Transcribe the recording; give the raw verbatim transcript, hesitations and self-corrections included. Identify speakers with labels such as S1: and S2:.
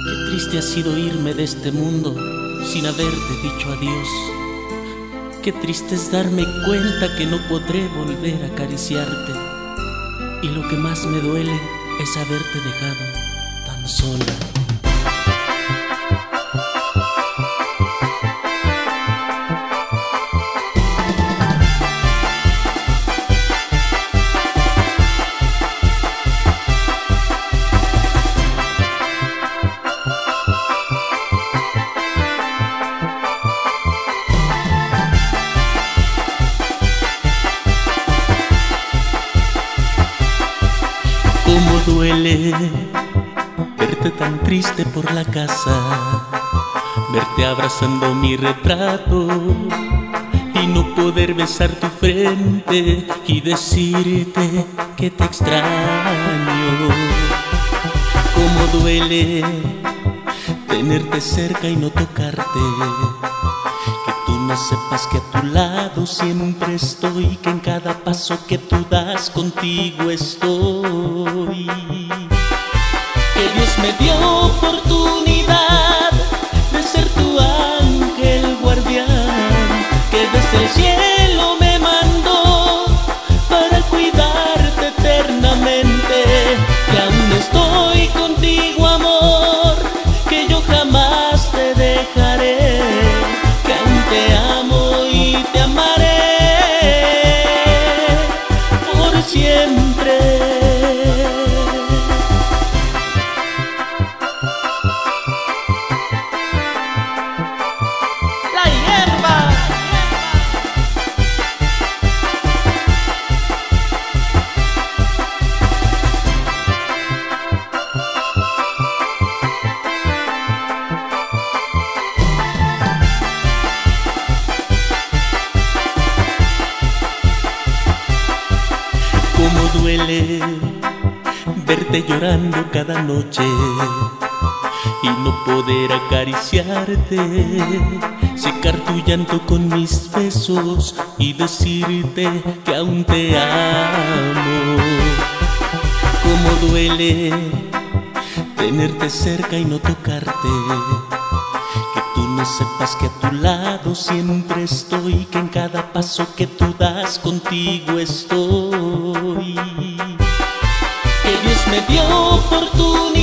S1: Qué triste ha sido irme de este mundo sin haberte dicho adiós. Qué triste es darme cuenta que no podré volver a acariciarte. Y lo que más me duele es haberte dejado tan sola. Cómo duele verte tan triste por la casa, verte abrazando mi retrato y no poder besar tu frente y decirte que te extraño. Cómo duele tenerte cerca y no tocarte, que tú no sepas que a tu lado siempre estoy, que en cada paso que tú das contigo estoy. Que Dios me dio oportunidad de ser tu ángel guardián, que desde el cielo me mandó para cuidarte eternamente, que aún estoy contigo, amor, que yo jamás te dejaré, que aún te amo y te amaré por siempre. La hierba. Cómo duele verte llorando cada noche y no poder acariciarte, secar tu llanto con mis besos y decirte que aún te amo. Cómo duele tenerte cerca y no tocarte, que tú no sepas que a tu lado siempre estoy, que en cada paso que tú das contigo estoy. Que Dios me dio oportunidad